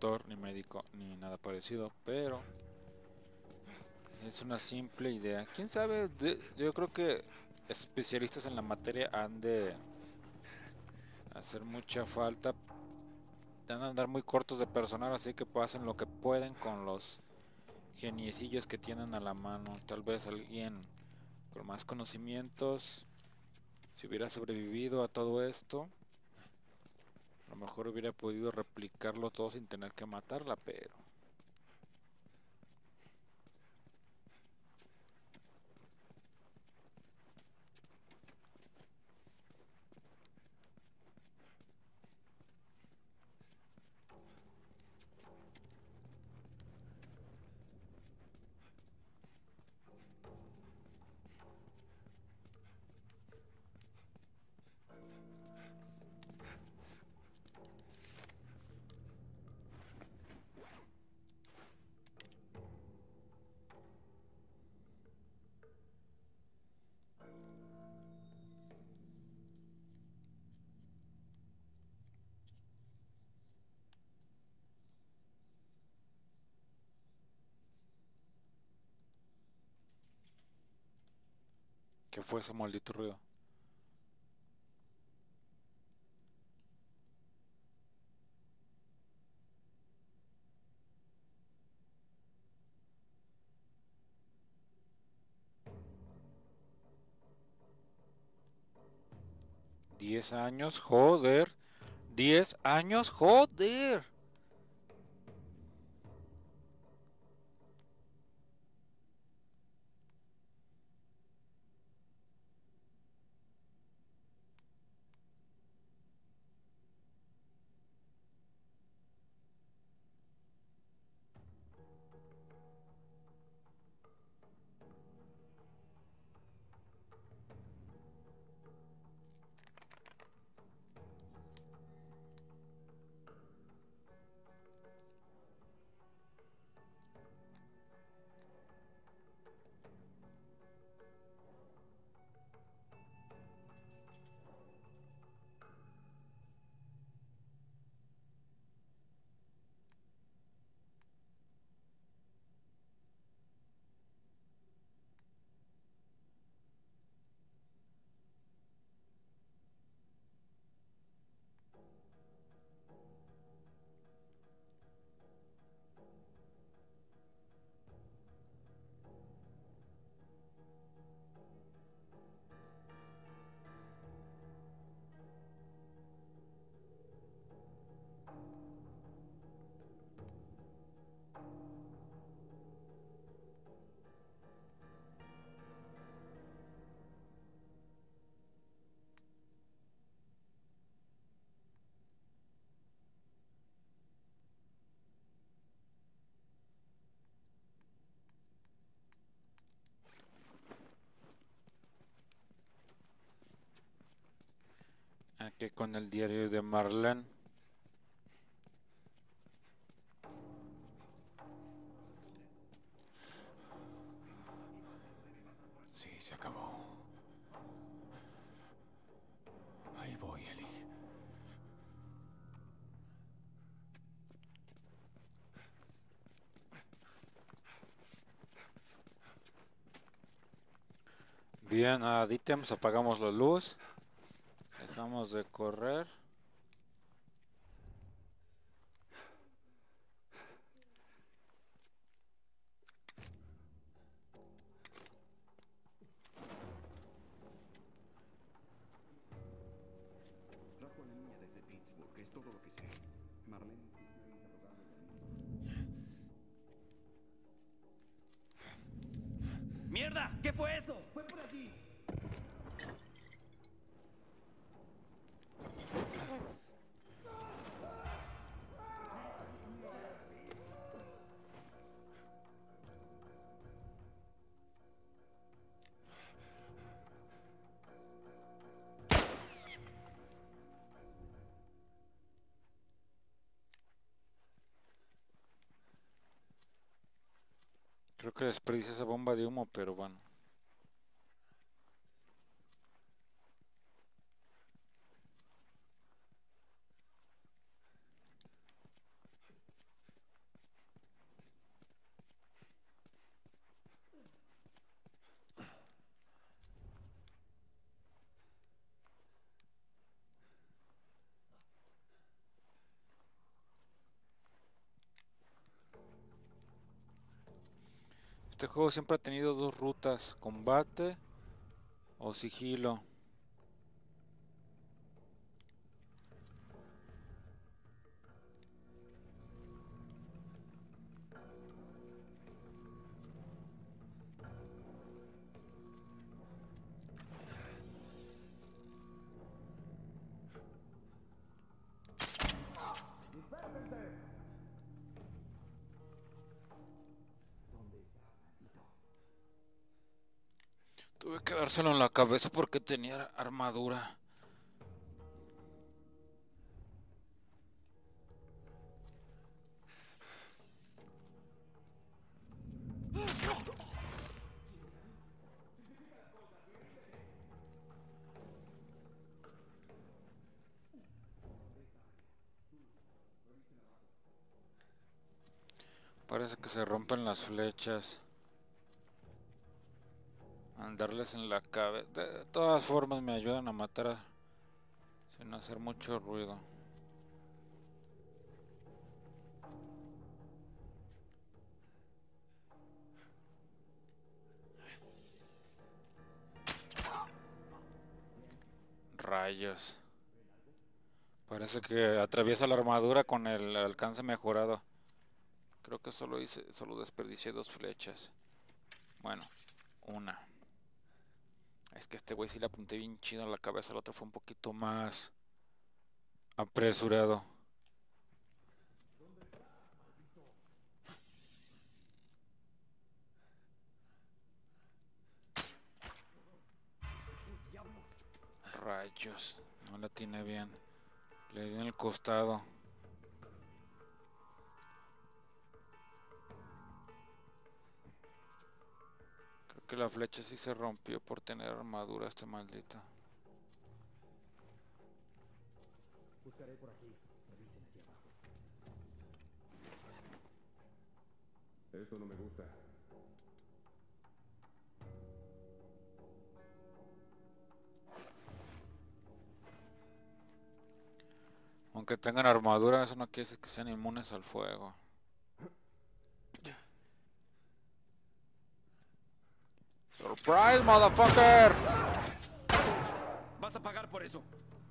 doctor, ni médico, ni nada parecido, pero es una simple idea. ¿Quién sabe? Yo creo que especialistas en la materia han de hacer mucha falta. Van a andar muy cortos de personal, así que hacen lo que pueden con los geniecillos que tienen a la mano. Tal vez alguien con más conocimientos, si hubiera sobrevivido a todo esto, a lo mejor hubiera podido replicarlo todo sin tener que matarla, pero... ¿Qué fue ese maldito ruido? ¿10 años? ¡Joder! ¡10 años! ¡Joder! Aquí con el diario de Marlene. Sí, se acabó. Ahí voy, Ellie. Bien, ad ítems, apagamos la luz. Dejamos de correr. Trajo a la niña desde Pittsburgh, es todo lo que sé. Marlene me ha interrogado del mismo. ¡Mierda! ¿Qué fue eso? ¡Fue por allí! Creo que desperdicia esa bomba de humo, pero bueno. Este juego siempre ha tenido dos rutas, combate o sigilo. Tuve que dárselo en la cabeza porque tenía armadura. Parece que se rompen las flechas. Andarles en la cabeza. De todas formas me ayudan a matar sin hacer mucho ruido. Rayos. Parece que atraviesa la armadura con el alcance mejorado. Creo que solo desperdicié 2 flechas. Bueno, una. Es que este güey sí le apunté bien chido en la cabeza, el otro fue un poquito más apresurado. Rayos, no la tiene bien. Le di en el costado. Creo que la flecha sí se rompió por tener armadura este maldito. Buscaré por aquí. Revisen aquí abajo. Esto no me gusta. Aunque tengan armadura, eso no quiere decir que sean inmunes al fuego. ¡Surprise, motherfucker! ¡Vas a pagar por eso!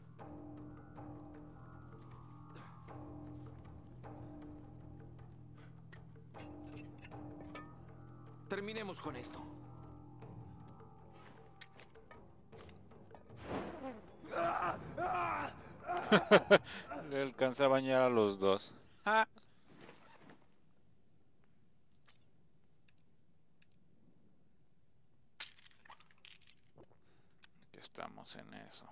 Terminemos con esto. Le alcanza a bañar a los dos. Ah. Estamos en eso.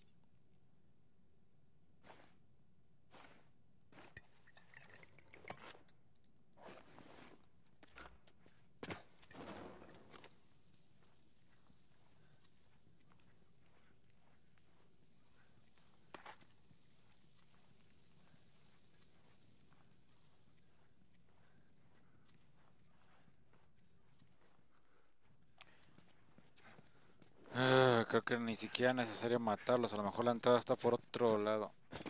Creo que ni siquiera es necesario matarlos. A lo mejor la entrada está por otro lado.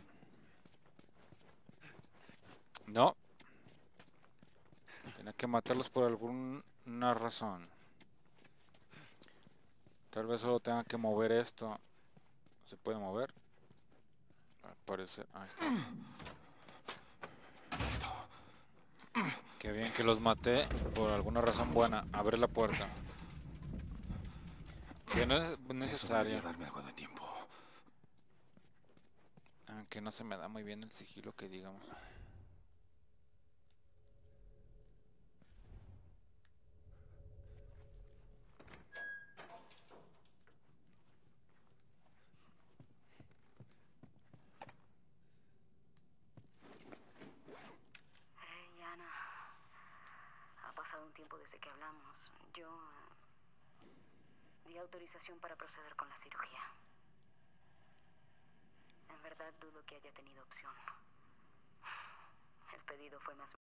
No. Tenía que matarlos por alguna razón. Tal vez solo tenga que mover esto. ¿Se puede mover? Al parecer. Ahí está. Listo. Qué bien que los maté por alguna razón buena. Abre la puerta. Que no es Eso necesario. debería darme algo de tiempo. Aunque no se me da muy bien el sigilo que digamos. Hey, Ana. Ha pasado un tiempo desde que hablamos. Yo di autorización para proceder con la cirugía. En verdad dudo que haya tenido opción. El pedido fue más